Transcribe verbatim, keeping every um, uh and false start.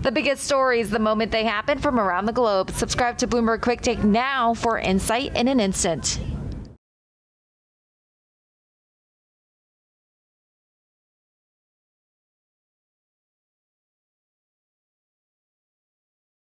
The biggest stories the moment they happen from around the globe. Subscribe to Bloomberg Quick Take now for insight in an instant.